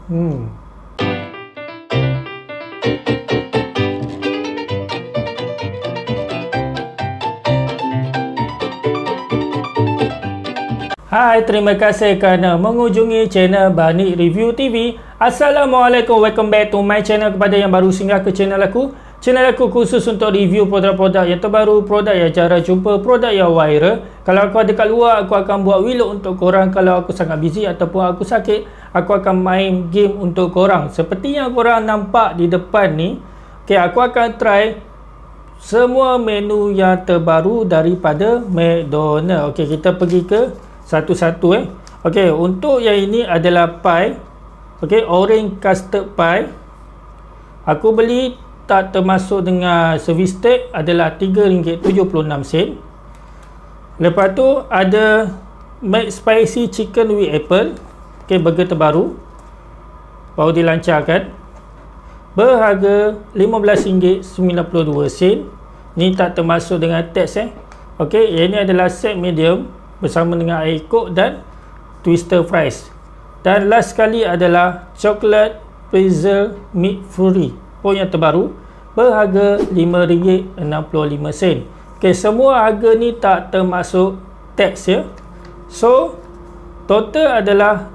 Hmm. Hai, terima kasih kerana mengunjungi channel Bani Review TV. Assalamualaikum, welcome back to my channel. Kepada yang baru singgah ke channel aku khusus untuk review produk-produk yang terbaru, produk yang jarang jumpa, produk yang viral. Kalau aku ada kat luar, aku akan buat vlog untuk korang. Kalau aku sangat busy ataupun aku sakit, aku akan main game untuk korang. Seperti yang korang nampak di depan ni, aku akan try semua menu yang terbaru daripada McDonald. Kita pergi ke satu-satu. Untuk yang ini adalah pie. Orange custard pie. Aku beli tak termasuk dengan service tag, adalah RM3.76. Lepas tu ada McSpicy chicken with apple. Burger terbaru, baru dilancarkan, berharga RM15.92. Ni tak termasuk dengan tax. Yang ini adalah set medium bersama dengan air coke dan twister fries. Dan last sekali adalah chocolate pretzel McFlurry pun yang terbaru, berharga RM5.65. Semua harga ni tak termasuk tax ya. So total adalah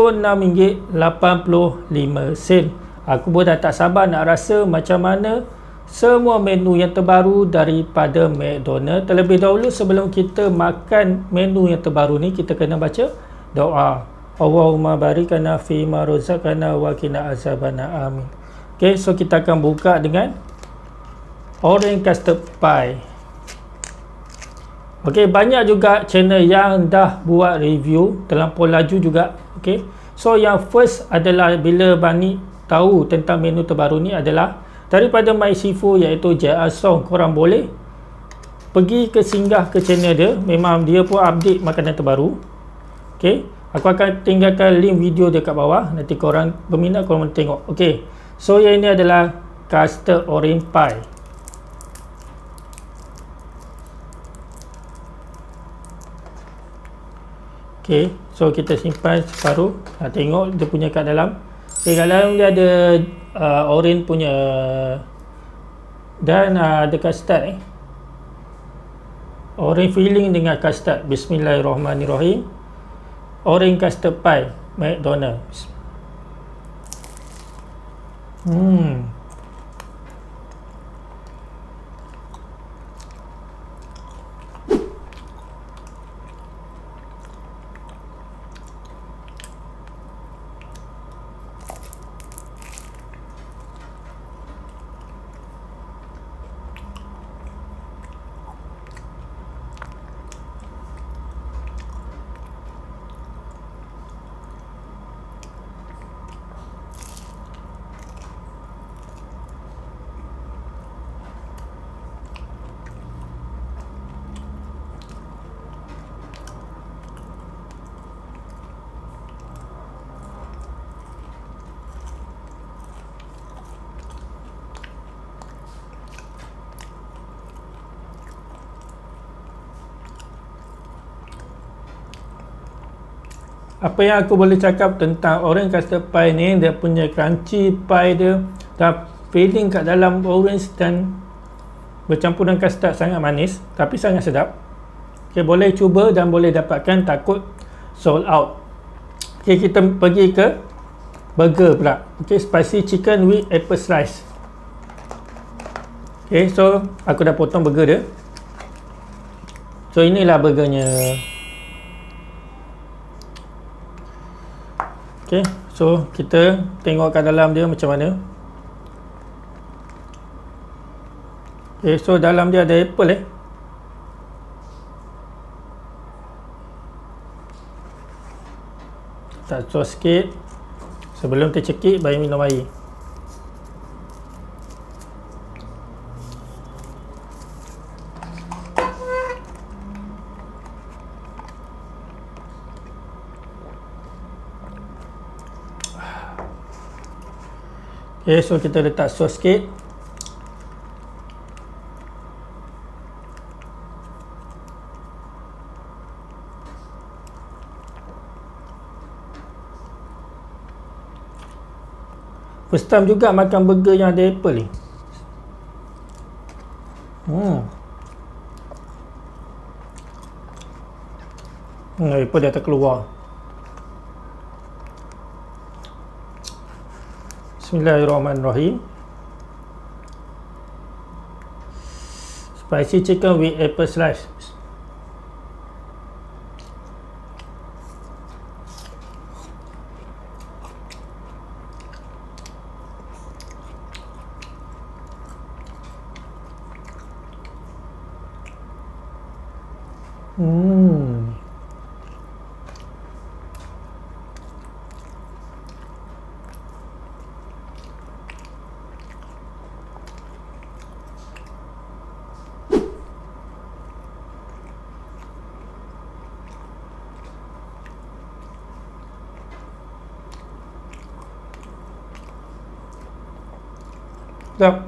RM26.85. Aku pun dah tak sabar nak rasa macam mana semua menu yang terbaru daripada McDonald. Terlebih dahulu sebelum kita makan menu yang terbaru ni, kita kena baca doa. Allahumma barikana fi ma razaqana wa qina azabana, amin. So kita akan buka dengan orange custard pie. Banyak juga channel yang dah buat review terlampau laju juga. So yang first adalah bila Bani tahu tentang menu terbaru ni adalah daripada My Sifu, iaitu JR Song. Korang boleh pergi ke singgah ke channel dia, memang dia pun update makanan terbaru. Aku akan tinggalkan link video dia kat bawah, nanti korang berminat korang boleh tengok. So yang ini adalah custard orange pie. So kita simpan separuh. Tengok dia punya kat dalam. Kat dalam dia ada orange punya dan ada custard. Orange filling dengan custard. Bismillahirrahmanirrahim. Orange custard pie McDonald. Apa yang aku boleh cakap tentang orange custard pie ni, dia punya crunchy pie dia dan filling kat dalam orange dan bercampur dengan custard sangat manis tapi sangat sedap. Boleh cuba dan boleh dapatkan, takut sold out. Kita pergi ke burger pula. Spicy chicken with apple slice. So aku dah potong burger dia. So inilah burgernya. So kita tengok kat dalam dia macam mana. So dalam dia ada apple. Tak sos sikit. Sebelum tercekik, bayi minum air. So kita letak sos sikit. First time juga makan burger yang ada apple ni. Apple dah terkeluar. Bismillahirrahmanirrahim. Spicy chicken with apple slice. Sedap.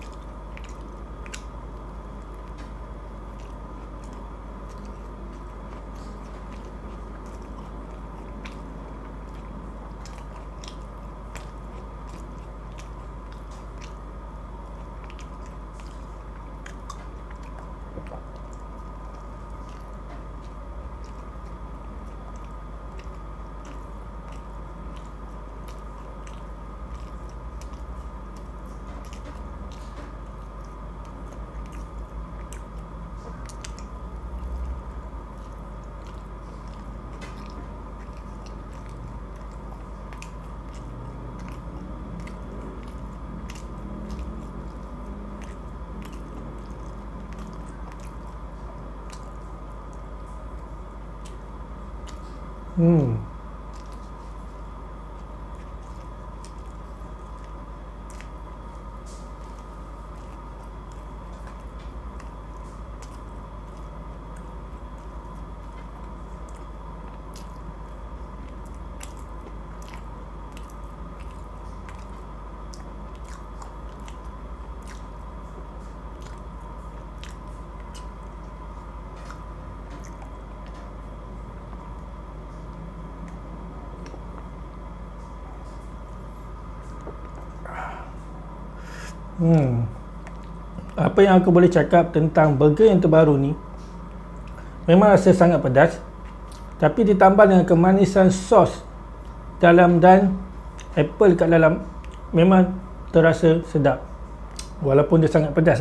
Apa yang aku boleh cakap tentang burger yang terbaru ni, memang rasa sangat pedas, tapi ditambah dengan kemanisan sos dalam dan apple kat dalam, memang terasa sedap walaupun dia sangat pedas.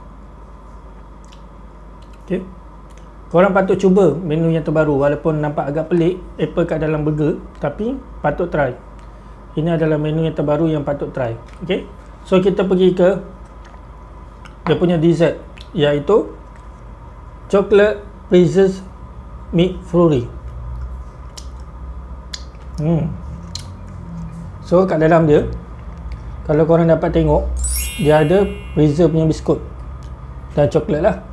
Okay, korang patut cuba menu yang terbaru walaupun nampak agak pelik, apple kat dalam burger, tapi patut try. Ini adalah menu yang terbaru yang patut try. Okay, so kita pergi ke dia punya dessert, iaitu chocolate Reese's McFlurry. So kat dalam dia, kalau korang dapat tengok, dia ada Reese's punya biskut dan coklat lah.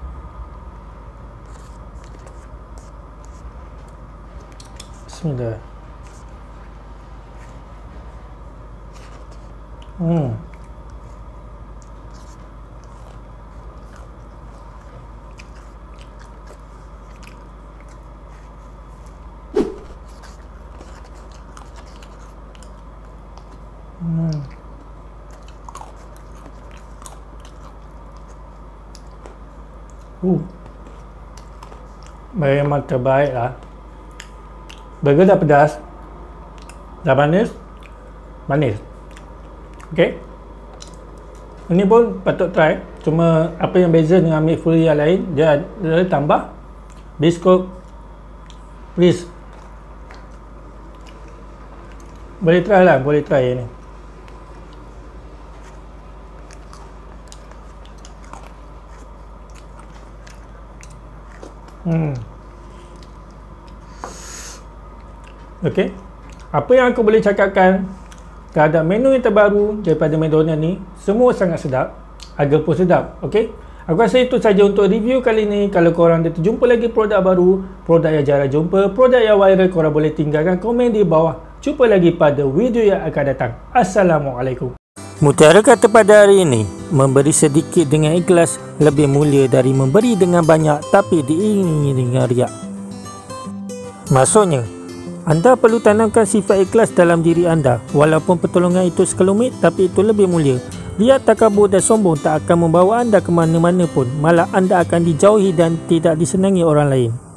Bismillah. Memang terbaik lah. Burger dah pedas, dah manis. Okay, ini pun patut try. Cuma apa yang beza dengan McFlurry yang lain, dia ada tambah biskut Reese. Boleh try lah, boleh try ni. Okey, apa yang aku boleh cakapkan terhadap menu yang terbaru daripada McDonald's ni, semua sangat sedap, harga pun sedap. Okey, aku rasa itu saja untuk review kali ni. Kalau korang ada terjumpa lagi produk baru, produk yang jarang jumpa, produk yang viral, korang boleh tinggalkan komen di bawah. Jumpa lagi pada video yang akan datang. Assalamualaikum. Mutiara kata pada hari ini, memberi sedikit dengan ikhlas lebih mulia dari memberi dengan banyak tapi diiringi dengan riak. Maksudnya, Anda perlu tanamkan sifat ikhlas dalam diri anda. Walaupun pertolongan itu sekelumit, tapi itu lebih mulia. Riak, takabur dan sombong tak akan membawa anda ke mana-mana pun. Malah anda akan dijauhi dan tidak disenangi orang lain.